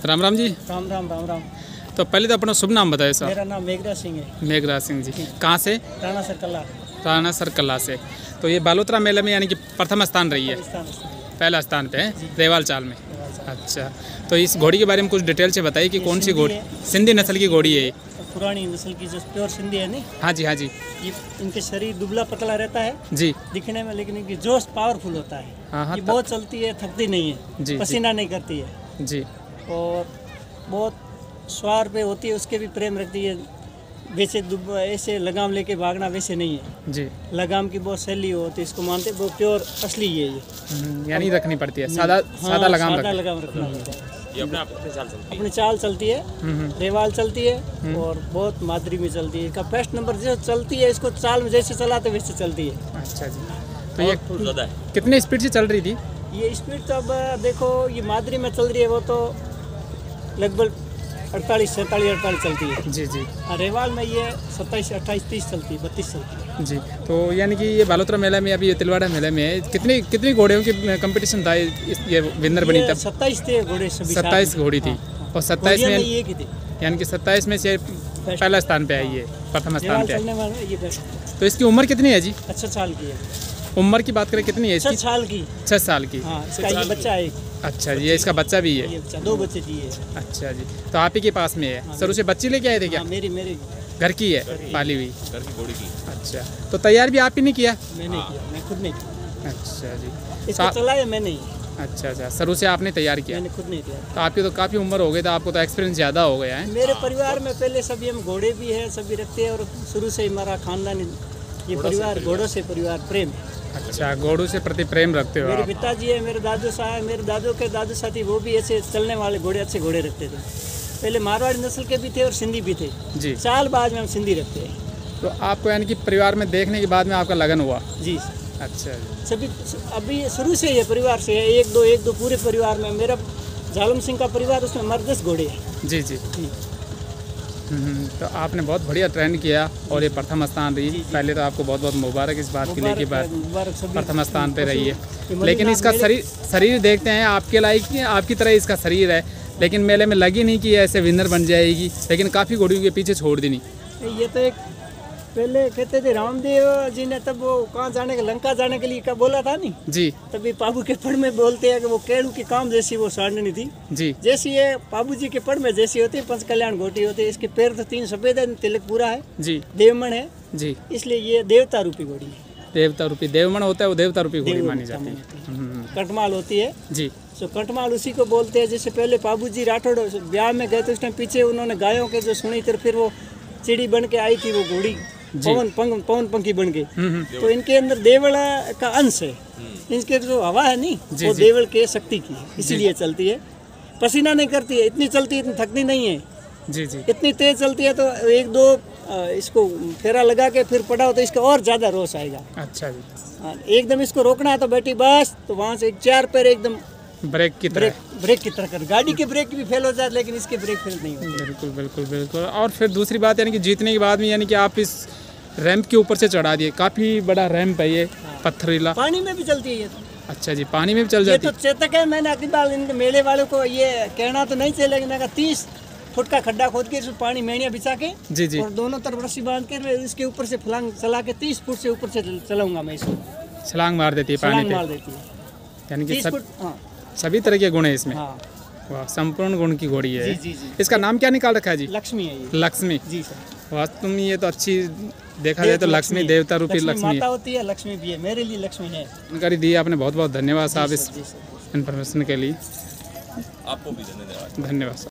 राम राम जी। राम राम राम राम। तो पहले तो अपना शुभ नाम बताए सर। मेरा नाम मेघराज सिंह है। मेघराज सिंह जी, कहाँ से? राणा सर कला। राणा सर कला से। तो ये बालोतरा मेले में यानी कि प्रथम स्थान रही है, पहला स्थान पे है रेवाल चाल में। अच्छा, तो इस घोड़ी के बारे में कुछ डिटेल से बताइए कि कौन सी घोड़ी? सिंधी नस्ल की घोड़ी है, पुरानी नस्ल की जो प्योर सिंधी है नहीं। हाँ जी हाँ जी। ये इनके शरीर दुबला पतला रहता है जी दिखने में, लेकिन इनकी जोश पावरफुल होता है। हाँ ये बहुत चलती है, थकती नहीं है जी, पसीना नहीं करती है जी। और बहुत स्वार पे होती है, उसके भी प्रेम रखती है। वैसे ऐसे लगाम लेके भागना वैसे नहीं है जी। लगाम की बहुत सैली होती है, इसको मानते वो प्योर असली है ये। यानी रखनी पड़ती है, सादा सादा लगाम सादा लगाम रखना पड़ता है। ये अपनी चाल चलती है, रेवाल चलती है और बहुत मादरी में चलती है। इसका फर्स्ट नंबर जो चलती है, इसको चाल में जैसे चलाते वैसे चलती है। अच्छा जी। तो ये ज़्यादा है। कितने स्पीड से चल रही थी? ये स्पीड तो अब देखो, ये मादरी में चल रही है, वो तो लगभग 48 चलती है। जी जी। रेवाल में ये 27 28 30 चलती है, 32 चलती है जी। तो यानी कि ये बालोतरा मेला में, अभी ये तिलवाड़ा मेले में कितनी घोड़ियों की कंपटीशन था? ये विनर बनी तब 27 थे घोड़े, 27 घोड़ी थी। और 27 में ये की थी, यानी कि 27 में से पहला स्थान पे आई है, प्रथम स्थान पे चलने वाले ये तो इसकी उम्र कितनी है जी? अच्छा साल की है। उम्र की बात करें कितनी है इसकी? 6 साल की। 6 साल की। हाँ, इसका ये बच्चा है। अच्छा जी, ये इसका बच्चा भी है? ये बच्चा, 2 बच्चे दिए। अच्छा जी। तो आप ही के पास में है? शुरू से बच्ची लेके आए थे क्या? हाँ, मेरी घर की है, पाली हुई? घर की घोड़ी की। अच्छा, तो तैयार भी आप ही नहीं किया? मैंने किया, मैं खुद नहीं किया। अच्छा जी। इसको चलाया मैंने ही। अच्छा अच्छा, शुरू से आपने तैयार किया? मैंने खुद नहीं किया। तो आपकी तो काफ़ी उम्र हो गई, तो आपको तो एक्सपीरियंस ज़्यादा हो गया है। मेरे परिवार में पहले सभी हम घोड़े भी हैं, सभी रखते हैं और शुरू से ही हमारा खानदान ये परिवार घोड़ों से परिवार प्रेम। अच्छा, घोड़ों से प्रति प्रेम रखते हो मेरे आप? पिताजी है, मेरे दादू साहब, मेरे दादू के दादू साथी, वो भी ऐसे चलने वाले घोड़े, अच्छे घोड़े रखते थे। पहले मारवाड़ी नस्ल के भी थे और सिंधी भी थे जी। साल बाद में हम सिंधी रखते हैं। तो आपको यानी कि परिवार में देखने के बाद में आपका लगन हुआ? जी। अच्छा जी। सभी अभी शुरू से ही परिवार से है, एक दो पूरे परिवार में। मेरा जालम सिंह का परिवार, उसमें हमारे 10 घोड़े हैं। जी जी। तो आपने बहुत बढ़िया ट्रेंड किया और ये प्रथम स्थान रही। पहले तो आपको बहुत बहुत मुबारक इस बात के लिए कि प्रथम स्थान पे रही है। लेकिन इसका शरीर देखते हैं, आपके लायक आपकी तरह इसका शरीर है, लेकिन मेले में लगी नहीं कि ऐसे विनर बन जाएगी, लेकिन काफ़ी घोड़ियों के पीछे छोड़ दी नहीं। ये तो एक पहले कहते थे रामदेव जी ने, तब वो कहाँ जाने के, लंका जाने के लिए क्या बोला था नहीं जी। तभी पाबू के पड़ में बोलते हैं कि वो केड़ू के काम जैसी वो साड़नी थी जी। जैसी ये पाबू जी के पड़ में जैसी होती है, पंच कल्याण घोटी होती है। इसके पैर तो 3 सफेद है, तिलक पूरा है जी, देवमण है जी, इसलिए ये देवता रूपी घोड़ी है। देवता रूपी देवमण होता है, वो देवता रूपी घोड़ी मानी जाती है। कटमाल होती है जी। तो कटमाल उसी को बोलते हैं। जैसे पहले पाबू जी राठौड़ ब्याह में गए थे, उस टाइम पीछे उन्होंने गायों के जो सुनी थी, फिर वो चिड़ी बन के आई थी वो घोड़ी, पवन पंखी बन के। तो इनके अंदर देवल का अंश है, इनके जो हवा है नहीं वो देवल के शक्ति की है, इसीलिए चलती है। पसीना नहीं करती है, इतनी चलती है, इतनी थकती नहीं है जी जी। इतनी तेज चलती है तो 1-2 इसको फेरा लगा के फिर पड़ा हो तो इसका और ज्यादा रोष आएगा। अच्छा जी। एकदम इसको रोकना है तो बेटी बस, तो वहाँ से 4 पैर एकदम ब्रेक की तरह कर। गाड़ी के ब्रेक भी फेल हो जाते, लेकिन इसके ब्रेक फेल नहीं होते। बिल्कुल बिल्कुल बिल्कुल। और फिर दूसरी बात यानी कि जीतने के बाद में यानी कि आप इस रैंप के ऊपर से चढ़ा दिए, काफ़ी बड़ा रैंप है ये, पत्थरीला। पानी में भी चलती है ये तो। अच्छा जी, पानी में भी चल जाती है। ये तो चेतक है। मैंने अगली बार इनके मेले वालों को ये कहना तो नहीं चाहिए, लेकिन मैं 30 फुट का खड्डा खोद के इसमें पानी मेड़िया बिछा के जी जी, और दोनों तरफ रस्सी बांध के इसके ऊपर से फलांग चला के 30 फुट से ऊपर से चलाऊंगा मैं इसको। छलांग मार देती है पानी पे, मार देती है। यानी कि सभी तरह के गुण है इसमें। वाह, संपूर्ण गुण की घोड़ी है। जी, जी। इसका नाम क्या निकाल रखा है जी? लक्ष्मी है ये। लक्ष्मी जी सर। वास्तव में ये तो अच्छी देखा जाए तो लक्ष्मी देवता रूपी लक्ष्मी माता होती है, लक्ष्मी भी है, मेरे लिए लक्ष्मी है। जानकारी दी आपने, बहुत बहुत धन्यवाद साहब इस इन्फॉर्मेशन के लिए। आपको भी धन्यवाद। धन्यवाद।